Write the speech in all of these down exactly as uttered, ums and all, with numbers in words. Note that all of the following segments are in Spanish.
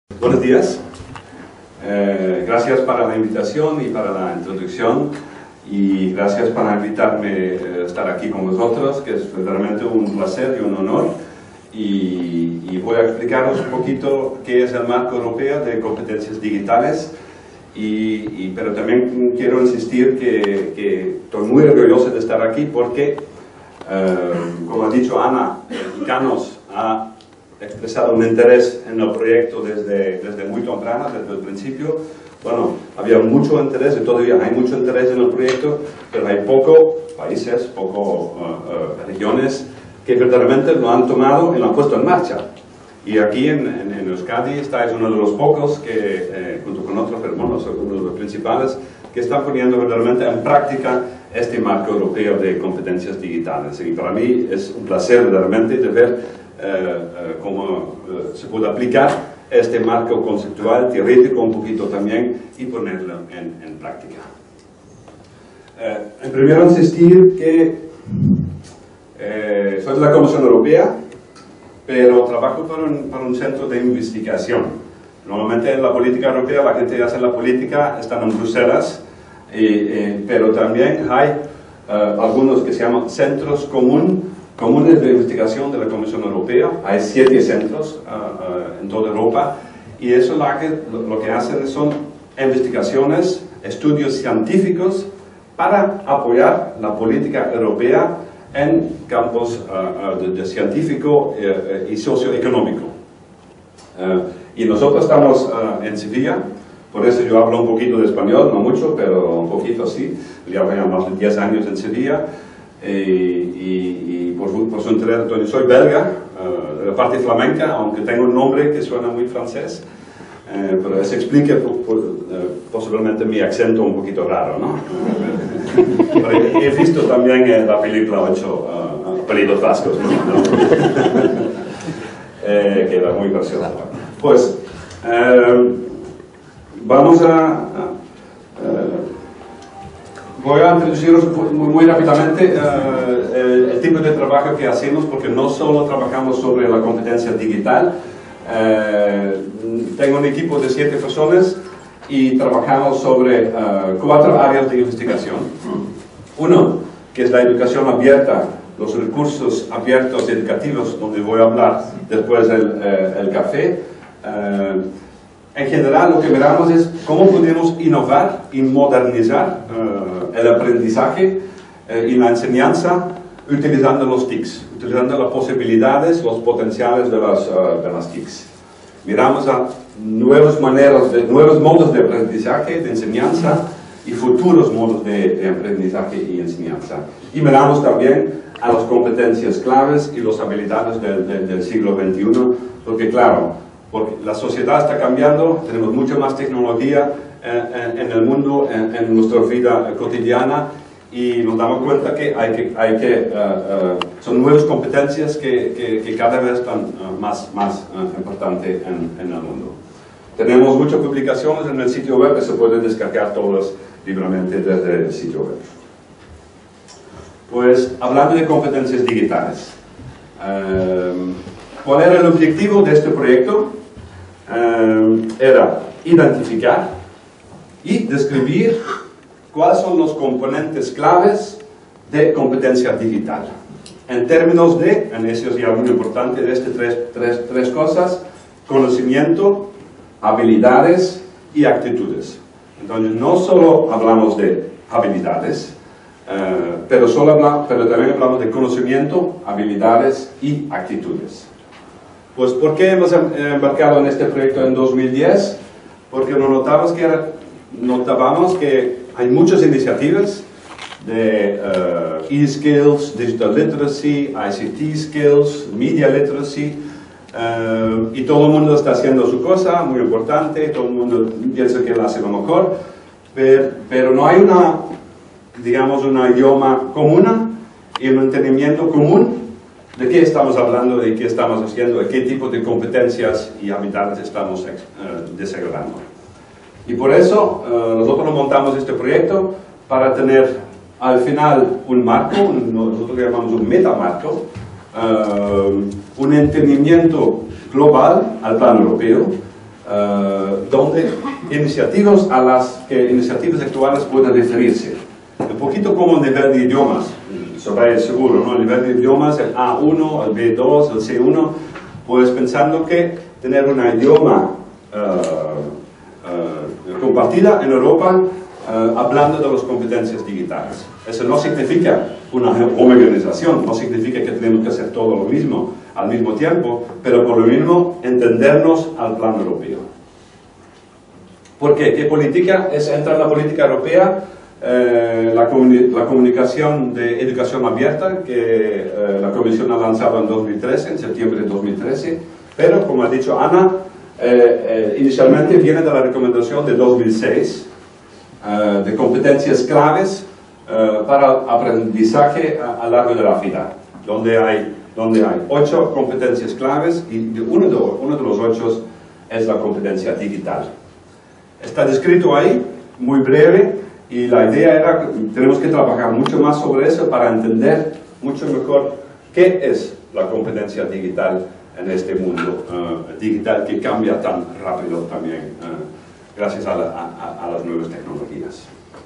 Buenos días, eh, gracias para la invitación y para la introducción y gracias para invitarme a estar aquí con vosotros, que es verdaderamente un placer y un honor, y, y voy a explicaros un poquito qué es el marco europeo de competencias digitales, y, y, pero también quiero insistir que, que estoy muy orgulloso de estar aquí porque, eh, como ha dicho Ana, Icanos ha expresado un interés en el proyecto desde, desde muy temprano, desde el principio. Bueno, había mucho interés y todavía hay mucho interés en el proyecto, pero hay pocos países, pocas uh, uh, regiones que verdaderamente lo han tomado y lo han puesto en marcha. Y aquí en, en, en Euskadi estáis uno de los pocos que, eh, junto con otros hermanos, uno de los principales, que están poniendo verdaderamente en práctica este marco europeo de competencias digitales. Y para mí es un placer verdaderamente de ver Uh, uh, cómo uh, se puede aplicar este marco conceptual, teórico un poquito también, y ponerlo en, en práctica. Uh, en primero insistir que eh, soy de la Comisión Europea, pero trabajo para un, para un centro de investigación. Normalmente en la política europea, la gente que hace la política están en Bruselas, y, eh, pero también hay uh, algunos que se llaman centros comunes comunes de investigación de la Comisión Europea. Hay siete centros uh, uh, en toda Europa, y eso lo que, lo que hacen son investigaciones, estudios científicos para apoyar la política europea en campos uh, uh, de, de científico uh, y socioeconómico. Uh, y nosotros estamos uh, en Sevilla, por eso yo hablo un poquito de español, no mucho, pero un poquito sí. Llevo ya más de diez años en Sevilla. Y, y, y por, por su interés, soy belga, uh, de la parte flamenca, aunque tengo un nombre que suena muy francés, uh, pero eso explica por, por, uh, posiblemente mi acento un poquito raro, ¿no? Pero he visto también eh, la película ocho uh, Apellidos Vascos, ¿no? eh, que era muy graciosa. Pues uh, vamos a... Uh, Voy a introduciros muy, muy rápidamente uh, el, el tipo de trabajo que hacemos, porque no solo trabajamos sobre la competencia digital. Uh, tengo un equipo de siete personas y trabajamos sobre uh, cuatro áreas de investigación. Uno, que es la educación abierta, los recursos abiertos educativos, donde voy a hablar después del uh, el café. Uh, En general, lo que miramos es cómo podemos innovar y modernizar uh, el aprendizaje uh, y la enseñanza utilizando los T I Cs, utilizando las posibilidades, los potenciales de las, uh, de las T I Cs. Miramos a nuevas maneras, de, nuevos modos de aprendizaje, de enseñanza y futuros modos de, de aprendizaje y enseñanza. Y miramos también a las competencias claves y las habilidades del, del, del siglo veintiuno, porque claro, porque la sociedad está cambiando, tenemos mucha más tecnología en, en el mundo, en, en nuestra vida cotidiana, y nos damos cuenta que hay que, hay que uh, uh, son nuevas competencias que, que, que cada vez están uh, más, más uh, importantes en, en el mundo. Tenemos muchas publicaciones en el sitio web, que se pueden descargar todas libremente desde el sitio web. Pues, hablando de competencias digitales, uh, ¿cuál era el objetivo de este proyecto? Uh, era identificar y describir cuáles son los componentes claves de competencia digital. En términos de, en eso es ya muy importante, de estas tres, tres, tres cosas: conocimiento, habilidades y actitudes. Entonces, no solo hablamos de habilidades, uh, pero, solo habla, pero también hablamos de conocimiento, habilidades y actitudes. Pues, ¿por qué hemos embarcado en este proyecto en dos mil diez? Porque nos notamos que era, notábamos que hay muchas iniciativas de uh, e-skills, digital literacy, I C T skills, media literacy, uh, y todo el mundo está haciendo su cosa, muy importante, todo el mundo piensa que lo hace lo mejor, pero, pero no hay una, digamos, una idioma común y un entendimiento común de qué estamos hablando, de qué estamos haciendo, de qué tipo de competencias y habilidades estamos uh, desarrollando. Y por eso uh, nosotros montamos este proyecto para tener al final un marco, un, nosotros llamamos un metamarco, uh, un entendimiento global al plan europeo, uh, donde iniciativas a las que iniciativas actuales pueden referirse. Un poquito como el nivel de idiomas, sobre el seguro, ¿no? El nivel de idiomas, el A uno, el B dos, el C uno, pues pensando que tener un idioma uh, uh, compartida en Europa, uh, hablando de las competencias digitales. Eso no significa una homogenización, no significa que tenemos que hacer todo lo mismo al mismo tiempo, pero por lo mismo entendernos al plan europeo. ¿Por qué? ¿Qué política? Es entra en la política europea eh, la, comuni la comunicación de educación abierta que eh, la Comisión ha lanzado en dos mil trece, en septiembre de dos mil trece, pero como ha dicho Ana, eh, eh, inicialmente viene de la recomendación de dos mil seis eh, de competencias claves eh, para aprendizaje a, a largo de la vida, donde hay donde hay ocho competencias claves y uno de, uno de los ocho es la competencia digital. Está descrito ahí, muy breve, y la idea era que tenemos que trabajar mucho más sobre eso para entender mucho mejor qué es la competencia digital en este mundo uh, digital que cambia tan rápido también, uh, gracias a, la, a, a las nuevas tecnologías.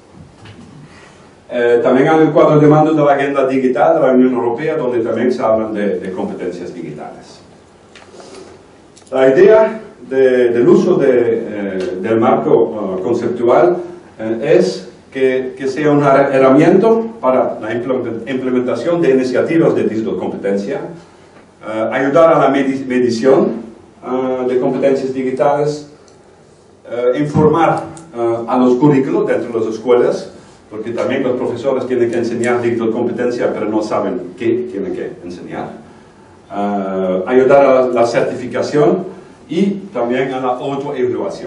Eh, también hay el cuadro de mando de la agenda digital de la Unión Europea, donde también se hablan de, de competencias digitales. La idea de, del uso de, eh, del marco uh, conceptual eh, es que, que sea una herramienta para la implementación de iniciativas de digital competencia, uh, ayudar a la medi medición uh, de competencias digitales, uh, informar uh, a los currículos dentro de las escuelas, porque también los profesores tienen que enseñar digital competencia, pero no saben qué tienen que enseñar. Uh, ayudar a la, la certificación y también a la autoevaluación.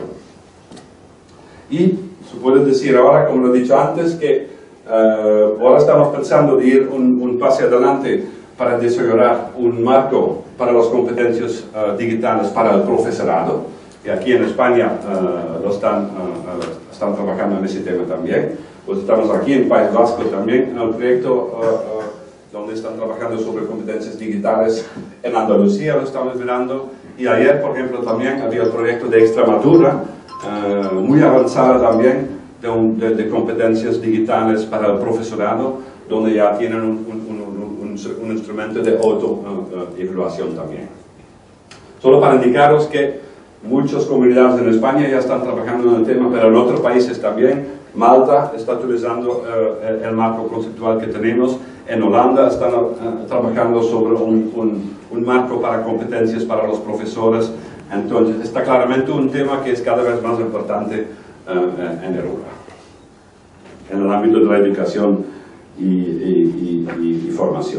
Y se puede decir ahora, como lo he dicho antes, que uh, ahora estamos pensando de ir un, un paso adelante para desarrollar un marco para las competencias uh, digitales para el profesorado. Y aquí en España uh, lo están, uh, uh, están trabajando en ese tema también. Pues estamos aquí en País Vasco también en el proyecto uh, uh, donde están trabajando sobre competencias digitales. En Andalucía lo estamos mirando. Y ayer, por ejemplo, también había el proyecto de Extremadura, uh, muy avanzada también, de, un, de, de competencias digitales para el profesorado, donde ya tienen un, un, un, un, un instrumento de auto-evaluación uh, uh, también. Solo para indicaros que muchas comunidades en España ya están trabajando en el tema, pero en otros países también. Malta está utilizando uh, el, el marco conceptual que tenemos. En Holanda están uh, trabajando sobre un, un, un marco para competencias para los profesores. Entonces, está claramente un tema que es cada vez más importante uh, en Europa, en el ámbito de la educación y, y, y, y formación.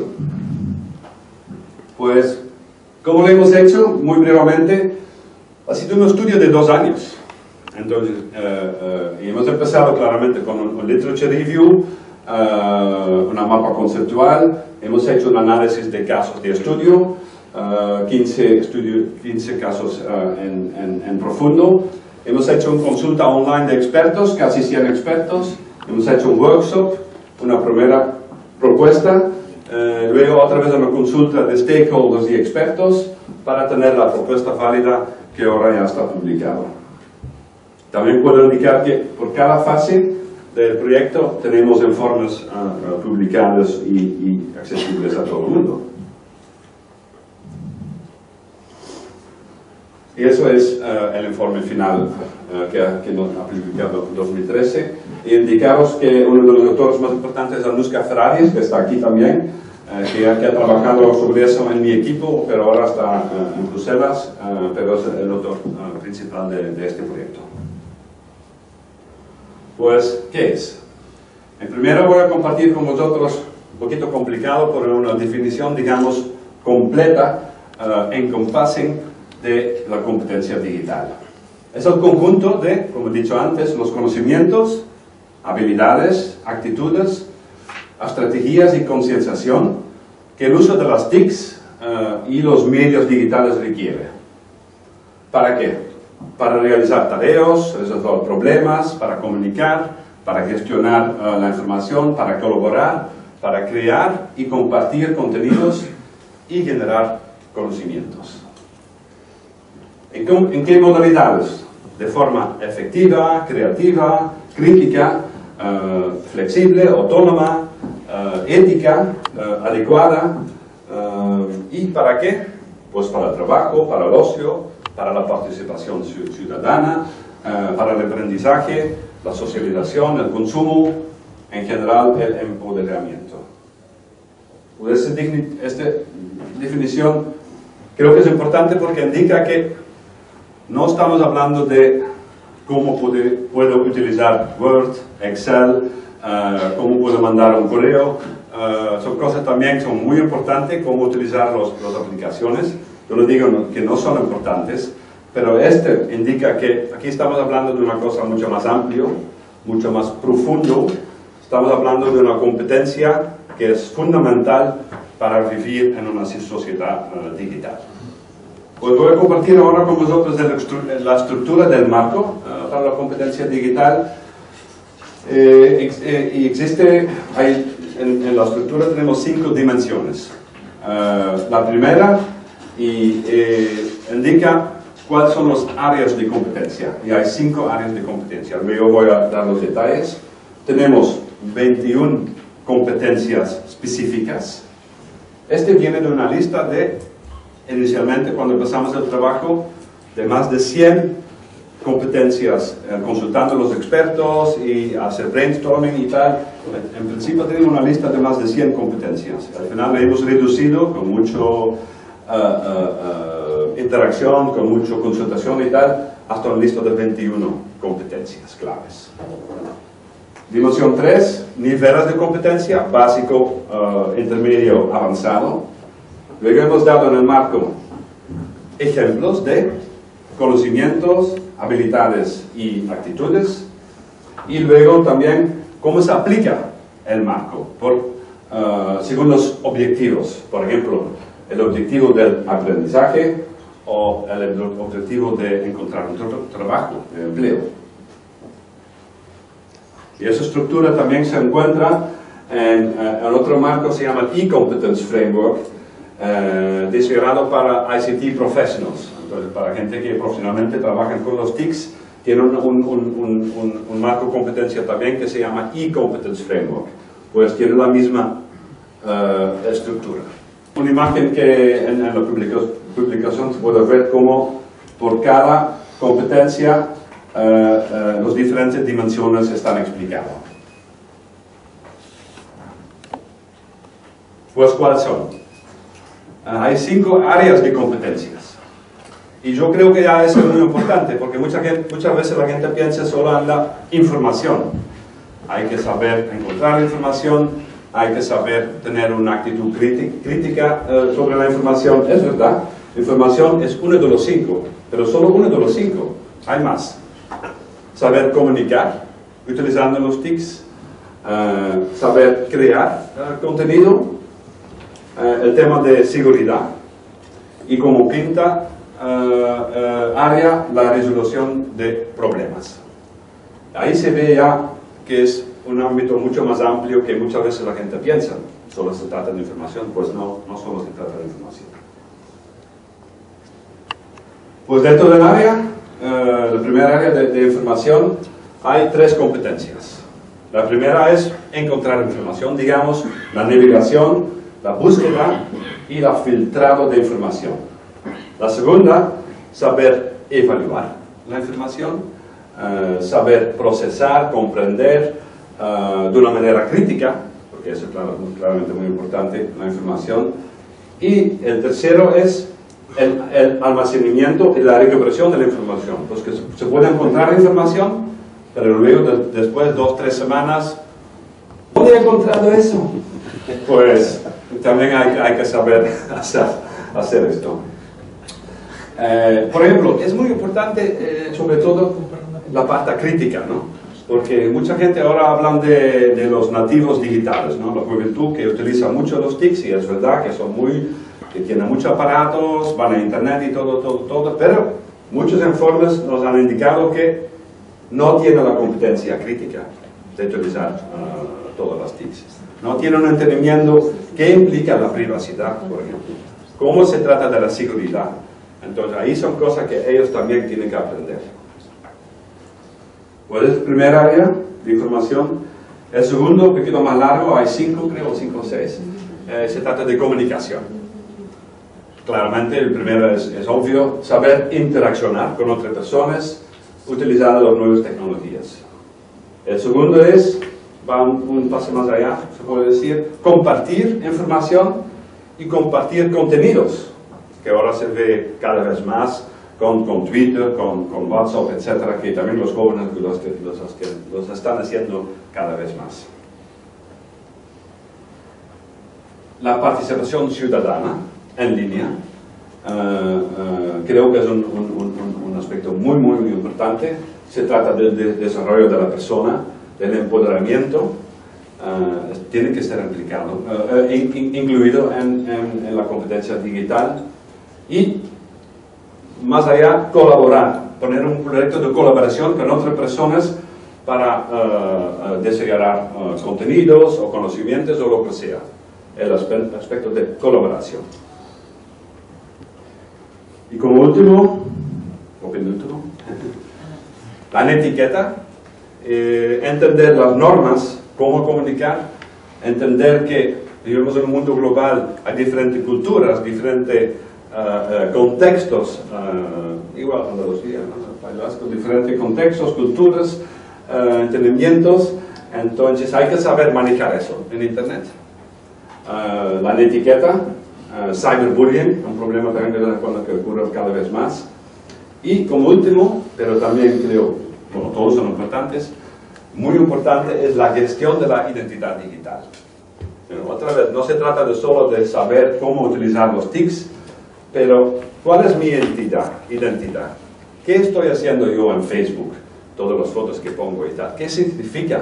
Pues, ¿cómo lo hemos hecho? Muy brevemente, ha sido un estudio de dos años. Entonces, uh, uh, y hemos empezado claramente con un, un literature review, uh, una mapa conceptual, hemos hecho un análisis de casos de estudio, uh, quince, estudio, quince casos uh, en, en, en profundo, hemos hecho una consulta online de expertos, casi cien expertos, hemos hecho un workshop, una primera propuesta, uh, luego otra vez una consulta de stakeholders y expertos para tener la propuesta válida que ahora ya está publicada. También puedo indicar que por cada fase del proyecto tenemos informes uh, uh, publicados y, y accesibles a todo el mundo. Y eso es uh, el informe final uh, que, que nos ha publicado en dos mil trece. Y indicaros que uno de los autores más importantes es Anushka Ferraris, que está aquí también, uh, que, que ha trabajado sobre eso en mi equipo, pero ahora está uh, en Bruselas, uh, pero es el autor uh, principal de, de este proyecto. Pues, ¿qué es? En primero voy a compartir con vosotros, un poquito complicado, por una definición, digamos, completa, uh, encompassing, de la competencia digital. Es el conjunto de, como he dicho antes, los conocimientos, habilidades, actitudes, estrategias y concienciación que el uso de las T I Cs uh, y los medios digitales requiere. ¿Para qué? Para realizar tareas, resolver problemas, para comunicar, para gestionar uh, la información, para colaborar, para crear y compartir contenidos y generar conocimientos. ¿En qué, en qué modalidades? De forma efectiva, creativa, crítica, uh, flexible, autónoma, uh, ética, uh, adecuada. Uh, ¿Y para qué? Pues para el trabajo, para el ocio, para la participación ciudadana, uh, para el aprendizaje, la socialización, el consumo, en general el empoderamiento. Pues esta, esta definición creo que es importante porque indica que no estamos hablando de cómo puede, puedo utilizar Word, Excel, uh, cómo puedo mandar un correo. Uh, son cosas también que son muy importantes, cómo utilizar los, las aplicaciones. Yo no digo que no son importantes, pero este indica que aquí estamos hablando de una cosa mucho más amplia, mucho más profundo. Estamos hablando de una competencia que es fundamental para vivir en una sociedad uh, digital. Pues voy a compartir ahora con vosotros la estructura del marco uh, para la competencia digital. Eh, ex, eh, y existe, hay, en, en la estructura tenemos cinco dimensiones. Uh, la primera y, eh, indica cuáles son las áreas de competencia. Y hay cinco áreas de competencia. Luego voy a dar los detalles. Tenemos veintiuna competencias específicas. Este viene de una lista de, inicialmente cuando empezamos el trabajo, de más de cien competencias, eh, consultando a los expertos y hacer brainstorming y tal. En principio tenemos una lista de más de cien competencias. Al final la hemos reducido con mucho uh, uh, uh, interacción, con mucha consultación y tal, hasta una lista de veintiuna competencias claves. Dimensión tres, niveles de competencia, básico, uh, intermedio, avanzado. Luego hemos dado en el marco ejemplos de conocimientos, habilidades y actitudes. Y luego también cómo se aplica el marco, por, uh, según los objetivos. Por ejemplo, el objetivo del aprendizaje o el objetivo de encontrar un tra trabajo, de empleo. Y esa estructura también se encuentra en, uh, en otro marco, se llama el E-Competence Framework, uh, diseñado para I C T Professionals. Entonces, para gente que profesionalmente trabaja con los T I Cs, tiene un, un, un, un, un marco de competencia también que se llama E-Competence Framework. Pues tiene la misma uh, estructura. Una imagen que en, en la publica, publicación se puede ver cómo por cada competencia Uh, uh, las diferentes dimensiones están explicadas. Pues, ¿cuáles son? Uh, hay cinco áreas de competencias. Y yo creo que ya eso es muy importante, porque mucha gente, muchas veces la gente piensa solo en la información. Hay que saber encontrar información, hay que saber tener una actitud crítica uh, sobre la información. Es verdad, la información es uno de los cinco, pero solo uno de los cinco. Hay más. Saber comunicar, utilizando los T I C S, uh, saber crear uh, contenido, uh, el tema de seguridad y como quinta uh, uh, área, la resolución de problemas. Ahí se ve ya que es un ámbito mucho más amplio que muchas veces la gente piensa. Solo se trata de información, pues no, no solo se trata de información. Pues dentro del área, Uh, la primera área de, de información, hay tres competencias. La primera es encontrar información, digamos, la navegación, la búsqueda y el filtrado de información. La segunda, saber evaluar la información, uh, saber procesar, comprender uh, de una manera crítica, porque eso es claro, claramente muy importante, la información. Y el tercero es El, el almacenamiento y la recuperación de la información. Pues que se puede encontrar información, pero luego de, después de dos, tres semanas, ¿dónde he encontrado eso? Pues también hay, hay que saber hacer, hacer esto. Eh, por ejemplo, es muy importante, eh, sobre todo, la parte crítica, ¿no? Porque mucha gente ahora habla de, de los nativos digitales, ¿no? La juventud que utiliza mucho los T I C S, y es verdad que son muy... que tienen muchos aparatos, van a internet y todo, todo, todo, pero muchos informes nos han indicado que no tienen la competencia crítica de utilizar uh, todas las T I C S. No tienen un entendimiento que implica la privacidad, por ejemplo. Cómo se trata de la seguridad Entonces ahí son cosas que ellos también tienen que aprender. Pues es el primer área de información. El segundo, un poquito más largo, hay cinco, creo, cinco o seis. Eh, se trata de comunicación. Claramente, el primero es, es obvio, saber interaccionar con otras personas utilizando las nuevas tecnologías. El segundo es, va un, un paso más allá, se puede decir, compartir información y compartir contenidos, que ahora se ve cada vez más con, con Twitter, con, con WhatsApp, etcétera, que también los jóvenes los, los, los están haciendo cada vez más. La participación ciudadana en línea, uh, uh, creo que es un, un, un, un aspecto muy, muy, muy importante. Se trata del de desarrollo de la persona, del empoderamiento, uh, tiene que estar implicado, uh, in, incluido en, en, en la competencia digital. Y, más allá, colaborar, poner un proyecto de colaboración con otras personas para uh, uh, desarrollar uh, contenidos o conocimientos o lo que sea. El aspecto de colaboración. Y como último, o penúltimo, la etiqueta, eh, entender las normas, cómo comunicar, entender que vivimos en un mundo global, hay diferentes culturas, diferentes uh, uh, contextos, uh, igual Andalucía, ¿no? Diferentes contextos, culturas, uh, entendimientos, entonces hay que saber manejar eso en Internet. Uh, la etiqueta, uh, cyberbullying, un problema también que ocurre cada vez más. Y como último, pero también creo, bueno, todos son importantes, muy importante es la gestión de la identidad digital. Pero otra vez, no se trata de solo de saber cómo utilizar los tics, pero ¿cuál es mi identidad? identidad? ¿Qué estoy haciendo yo en Facebook? Todas las fotos que pongo y tal. ¿Qué significa?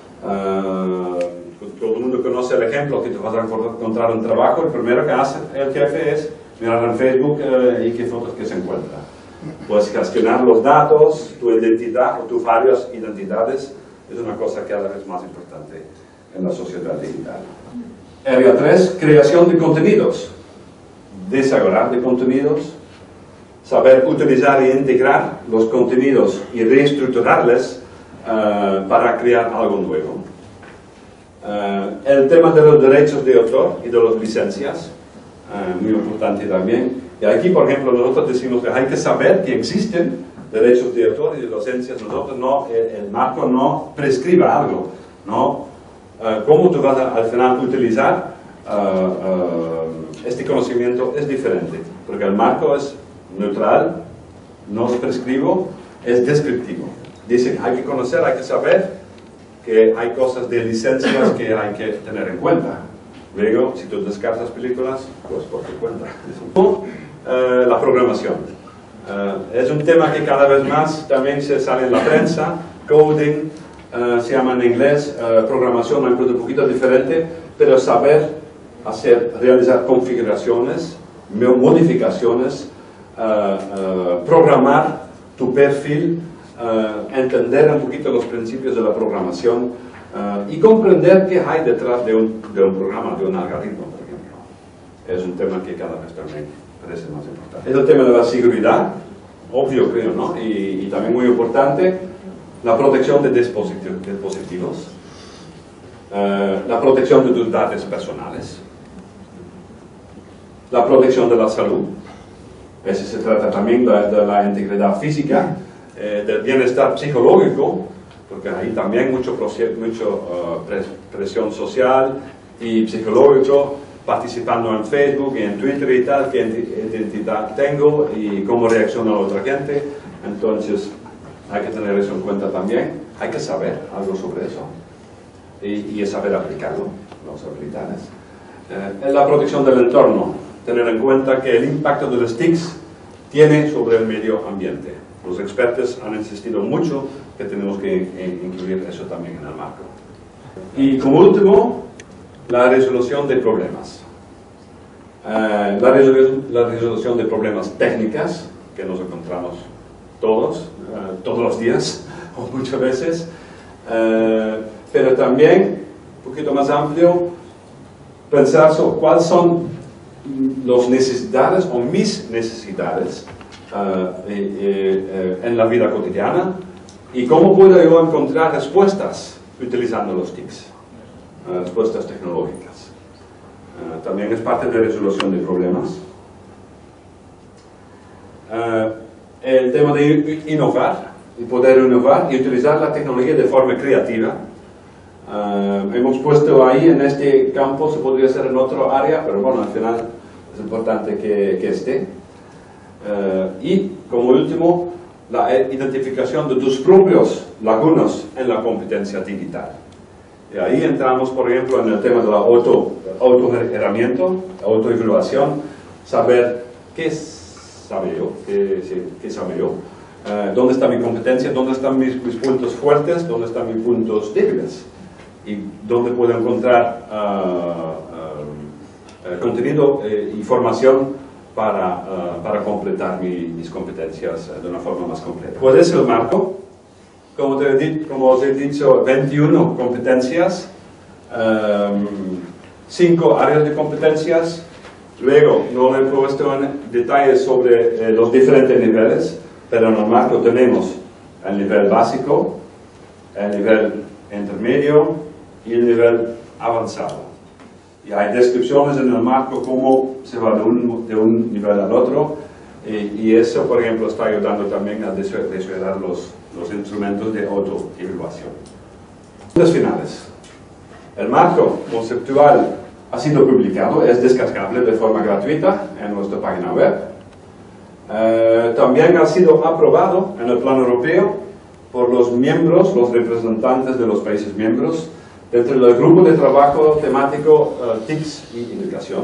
Uh, Todo el mundo conoce el ejemplo que te vas a encontrar un trabajo, el primero que hace el jefe es mirar en Facebook eh, y qué fotos que se encuentra. Pues gestionar los datos, tu identidad o tus varias identidades es una cosa cada vez más importante en la sociedad digital. Área tres, creación de contenidos. Desarrollar de contenidos, saber utilizar e integrar los contenidos y reestructurarles uh, para crear algo nuevo. Uh, el tema de los derechos de autor y de las licencias, uh, muy importante también. Y aquí, por ejemplo, nosotros decimos que hay que saber que existen derechos de autor y de licencias. Nosotros no, el, el marco no prescribe algo, ¿no? Uh, cómo tú vas a, al final utilizar uh, uh, este conocimiento es diferente, porque el marco es neutral, no es prescribo, es descriptivo. Dice que hay que conocer, hay que saber que hay cosas de licencias que hay que tener en cuenta. Luego, si tú descartas películas, pues por tu cuenta. Uh, la programación. Uh, es un tema que cada vez más también se sale en la prensa. Coding, uh, se llama en inglés, uh, programación, un poquito diferente, pero saber hacer, realizar configuraciones, modificaciones, uh, uh, programar tu perfil, Uh, entender un poquito los principios de la programación uh, y comprender qué hay detrás de un, de un programa, de un algoritmo, por ejemplo. Es un tema que cada vez también parece más importante. Es el tema de la seguridad, obvio creo, ¿no? Y, y también muy importante, la protección de dispositivos, dispositivos uh, la protección de tus datos personales, la protección de la salud, eso se trata también de, de la integridad física, Eh, del bienestar psicológico, porque hay también mucho, mucho uh, pres presión social y psicológico, participando en Facebook y en Twitter y tal, qué identidad tengo y cómo reacciona la otra gente. Entonces hay que tener eso en cuenta también, hay que saber algo sobre eso y, y saber aplicarlo, los habilidades. Eh, la protección del entorno, tener en cuenta que el impacto de los tics tiene sobre el medio ambiente. Los expertos han insistido mucho que tenemos que incluir eso también en el marco. Y como último, la resolución de problemas. Uh, la, resolu la resolución de problemas técnicas, que nos encontramos todos, uh, todos los días, o muchas veces, uh, pero también, un poquito más amplio, pensar sobre cuáles son las necesidades o mis necesidades uh, eh, eh, en la vida cotidiana y cómo puedo yo encontrar respuestas utilizando los T I Cs, uh, respuestas tecnológicas. Uh, también es parte de resolución de problemas. Uh, el tema de innovar, y poder innovar y utilizar la tecnología de forma creativa. Uh, hemos puesto ahí en este campo, se podría hacer en otro área, pero bueno, al final es importante que, que esté. Uh, y como último, la identificación de tus propios lagunas en la competencia digital. Y ahí entramos, por ejemplo, en el tema de la auto, autoherramiento, autoevaluación, saber qué sabe yo, qué, qué sabe yo, uh, dónde está mi competencia, dónde están mis, mis puntos fuertes, dónde están mis puntos débiles, y dónde puedo encontrar uh, uh, uh, contenido e uh, información para, uh, para completar mi, mis competencias uh, de una forma más completa. Pues es el marco, como, te he, como os he dicho, veintiuna competencias, um, cinco áreas de competencias. Luego, no he puesto en detalles sobre eh, los diferentes niveles, pero en el marco tenemos el nivel básico, el nivel intermedio y el nivel avanzado. Y hay descripciones en el marco cómo se va de un, de un nivel al otro, y, y eso, por ejemplo, está ayudando también a desarrollar los, los instrumentos de autoevaluación. Puntos finales. El marco conceptual ha sido publicado, es descargable de forma gratuita en nuestra página web. Eh, también ha sido aprobado en el plano europeo por los miembros, los representantes de los países miembros, dentro del grupo de trabajo temático uh, T I C S y educación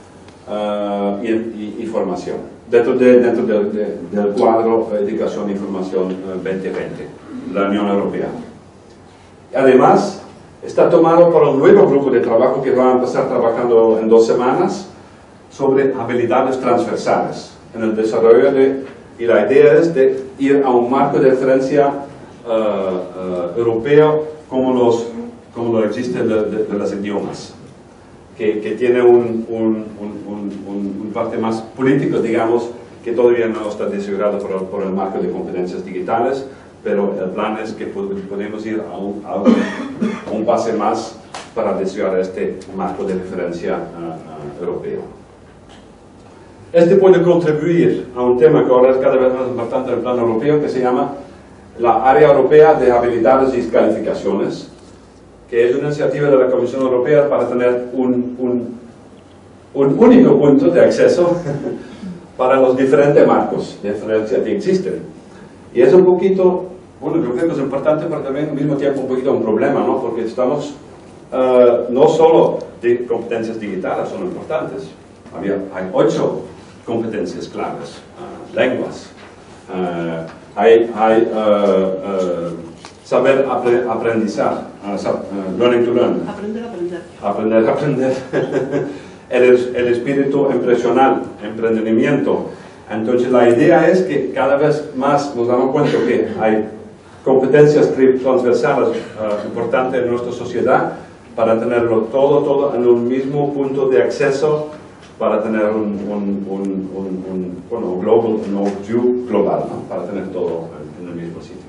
uh, y, y, y formación, dentro, de, dentro de, de, del cuadro educación y formación uh, veinte veinte, la Unión Europea. Además, está tomado por un nuevo grupo de trabajo que va a empezar trabajando en dos semanas sobre habilidades transversales en el desarrollo de, y la idea es de ir a un marco de referencia uh, uh, europeo como, los, como lo existe de, de, de los idiomas, que, que tiene un, un, un, un, un parte más político, digamos, que todavía no está desarrollado por, por el marco de competencias digitales, pero el plan es que podemos ir a un, a un, a un pase más para desarrollar este marco de referencia uh, uh, europeo. Este puede contribuir a un tema que ahora es cada vez más importante en el plano europeo, que se llama la Área Europea de Habilidades y Calificaciones, que es una iniciativa de la Comisión Europea para tener un, un, un único punto de acceso para los diferentes marcos de referencia que existen. Y es un poquito, bueno, yo creo que es importante, pero también al mismo tiempo un poquito un problema, ¿no? Porque estamos, uh, no solo de competencias digitales son importantes, había, hay ocho competencias claves, uh, lenguas, uh, hay, hay uh, uh, saber apre aprendizar, uh, uh, learning to learn, aprender a aprender, aprender a aprender, el, el espíritu empresarial, emprendimiento. Entonces la idea es que cada vez más nos damos cuenta que hay competencias transversales uh, importantes en nuestra sociedad para tenerlo todo, todo en un mismo punto de acceso, para tener un, un, un, un, un bueno, global, un view global, ¿no? Para tener todo en, en el mismo sitio.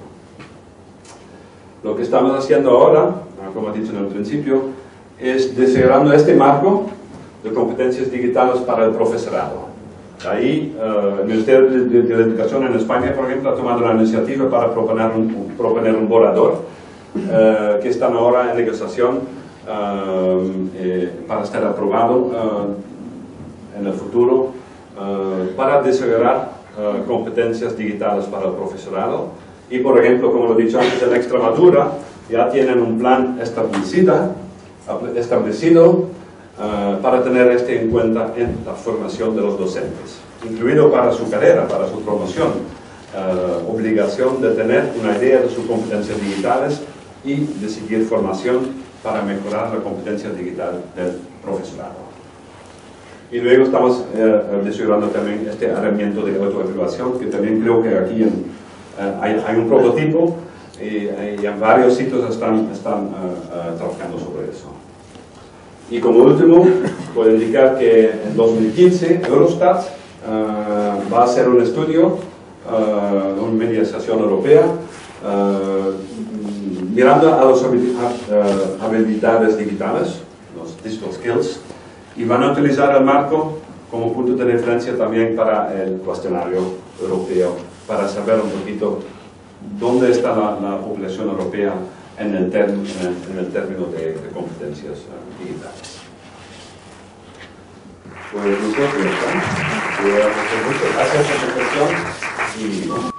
Lo que estamos haciendo ahora, como he dicho en el principio, es desarrollando este marco de competencias digitales para el profesorado. Ahí, uh, el Ministerio de, de, de Educación en España, por ejemplo, ha tomado la iniciativa para proponer un, proponer un borrador uh, que están ahora en negociación uh, eh, para estar aprobado uh, en el futuro uh, para desarrollar uh, competencias digitales para el profesorado. Y, por ejemplo, como lo he dicho antes, en Extremadura ya tienen un plan establecido, establecido Uh, para tener este en cuenta en la formación de los docentes, incluido para su carrera, para su promoción, uh, obligación de tener una idea de sus competencias digitales y de seguir formación para mejorar la competencia digital del profesorado. Y luego estamos uh, desarrollando también este herramienta de autoevaluación, que también creo que aquí en, uh, hay, hay un prototipo y, y en varios sitios están, están uh, uh, trabajando sobre eso. Y como último, puedo indicar que en dos mil quince Eurostat uh, va a hacer un estudio, uh, una mediación europea, uh, mirando a las habilidades digitales, los digital skills, y van a utilizar el marco como punto de referencia también para el cuestionario europeo, para saber un poquito dónde está la, la población europea en el, term, en el, en el término de, de competencias uh, digitales. Pues nosotros, ¿eh? Muchas gracias por su atención y